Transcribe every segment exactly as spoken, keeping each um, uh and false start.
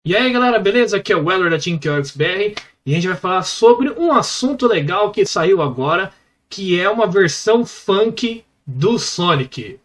E aí galera, beleza? Aqui é o Weller da TeamQXBR e a gente vai falar sobre um assunto legal que saiu agora, que é uma versão funk do Sonic.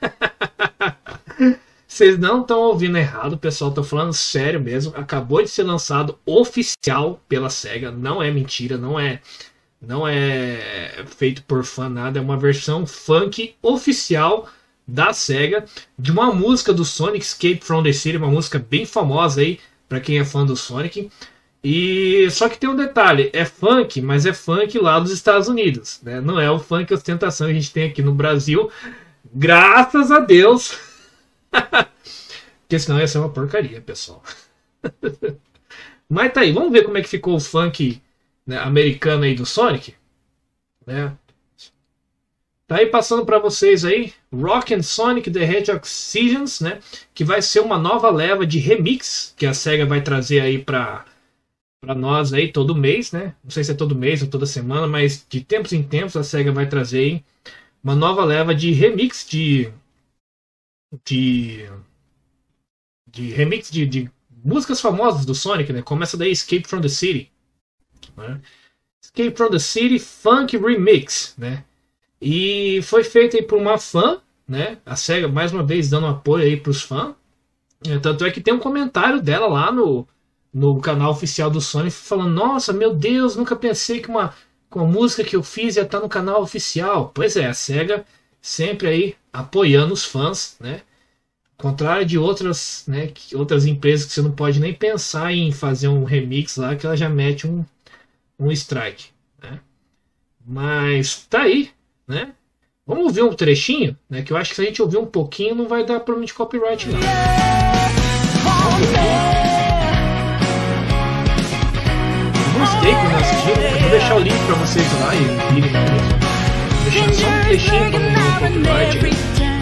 Vocês não estão ouvindo errado, pessoal, tô falando sério mesmo. Acabou de ser lançado oficial pela SEGA, não é mentira, não é, não é feito por fã nada, é uma versão funk oficial da SEGA, de uma música do Sonic, Escape from the City, uma música bem famosa aí, pra quem é fã do Sonic. E só que tem um detalhe, é funk, mas é funk lá dos Estados Unidos, né? Não é o funk ostentação que a gente tem aqui no Brasil, graças a Deus. Porque senão ia ser uma porcaria, pessoal. Mas tá aí, vamos ver como é que ficou o funk, né, americano aí do Sonic, né? Tá aí passando para vocês aí, Rock and Sonic the Hedgehog Seasons, né? Que vai ser uma nova leva de remix que a SEGA vai trazer aí para para nós aí todo mês, né? Não sei se é todo mês ou toda semana, mas de tempos em tempos a SEGA vai trazer aí uma nova leva de remix de de, de remix de, de músicas famosas do Sonic, né? Começa daí Escape from the City, né? Escape from the City Funk Remix, né? E foi feito aí por uma fã, né? A SEGA mais uma vez dando apoio aí para os fãs. Tanto é que tem um comentário dela lá no, no canal oficial do Sonic falando: nossa, meu Deus, nunca pensei que uma, com a música que eu fiz ia estar no canal oficial. Pois é, a SEGA sempre aí apoiando os fãs, né? Ao contrário de outras, né, outras empresas que você não pode nem pensar em fazer um remix lá, que ela já mete um, um strike, né? Mas tá aí, né? Vamos ouvir um trechinho, né? Que eu acho que se a gente ouvir um pouquinho não vai dar problema de copyright, não. Eu gostei quando eu assisti, eu vou deixar o link pra vocês lá e virem mesmo. Deixando só um trechinho pra não dar copyright.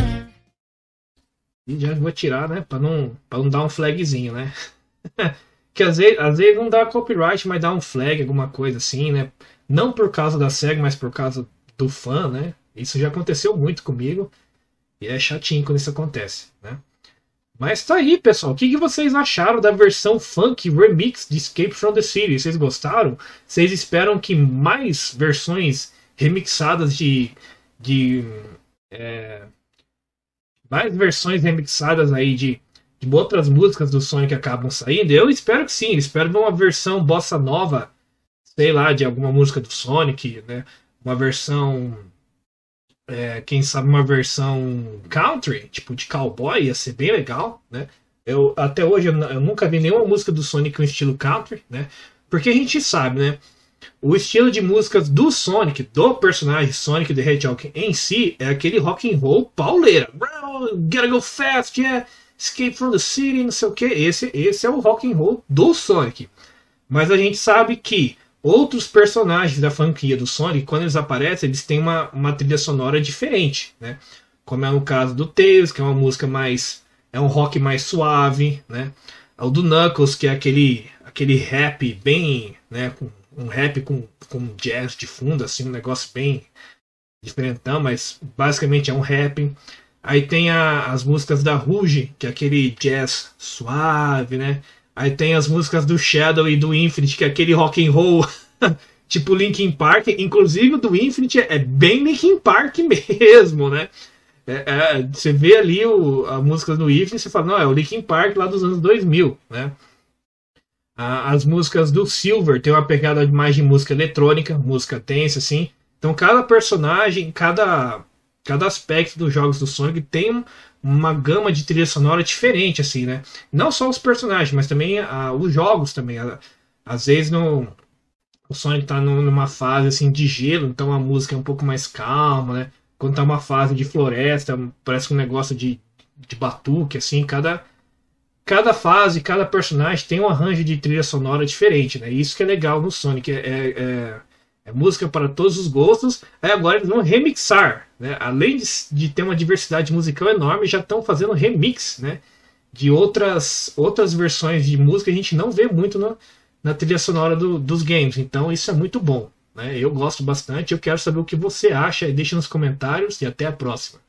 E já vou tirar, né? Pra não, pra não dar um flagzinho, né? Que às vezes, às vezes não dá copyright, mas dá um flag, alguma coisa assim, né? Não por causa da SEGA, mas por causa do fã, né? Isso já aconteceu muito comigo e é chatinho quando isso acontece, né? Mas tá aí, pessoal. O que, que vocês acharam da versão funk remix de Escape from the City? Vocês gostaram? Vocês esperam que mais versões remixadas de... de é, mais versões remixadas aí de, de outras músicas do Sonic acabam saindo? Eu espero que sim. Eu espero ver uma versão bossa nova, sei lá, de alguma música do Sonic, né? Uma versão, é, quem sabe uma versão country, tipo de cowboy, ia ser bem legal, né? Eu, até hoje eu, eu nunca vi nenhuma música do Sonic com estilo country, né? Porque a gente sabe, né? O estilo de músicas do Sonic, do personagem Sonic the Hedgehog em si, é aquele rock and roll pauleira. Gotta go fast, yeah, escape from the city, não sei o que. Esse, esse é o rock and roll do Sonic. Mas a gente sabe que outros personagens da franquia do Sonic, quando eles aparecem, eles têm uma, uma trilha sonora diferente, né? Como é no caso do Tails, que é uma música mais... é um rock mais suave, né? O do Knuckles, que é aquele, aquele rap bem... né? Com, um rap com, com jazz de fundo, assim, um negócio bem diferentão, mas basicamente é um rap. Aí tem a, as músicas da Rouge, que é aquele jazz suave, né? Aí tem as músicas do Shadow e do Infinite, que é aquele rock and roll tipo Linkin Park. Inclusive o do Infinite é bem Linkin Park mesmo, né? É, é, você vê ali o, a música do Infinite e você fala, não, é o Linkin Park lá dos anos dois mil, né? As músicas do Silver tem uma pegada mais de música eletrônica, música tensa, assim. Então cada personagem, cada, cada aspecto dos jogos do Sonic tem um, uma gama de trilha sonora diferente, assim, né? Não só os personagens, mas também a, os jogos também. A, às vezes no, o Sonic tá numa fase assim de gelo, então a música é um pouco mais calma, né? Quando tá uma fase de floresta, parece um negócio de, de batuque, assim, cada... Cada fase, cada personagem tem um arranjo de trilha sonora diferente, né? Isso que é legal no Sonic, é, é, é música para todos os gostos. Aí agora eles vão remixar, né? Além de, de ter uma diversidade musical enorme, já estão fazendo remix, né? De outras, outras versões de música que a gente não vê muito no, na trilha sonora do, dos games. Então isso é muito bom, né? Eu gosto bastante, eu quero saber o que você acha, deixa nos comentários e até a próxima.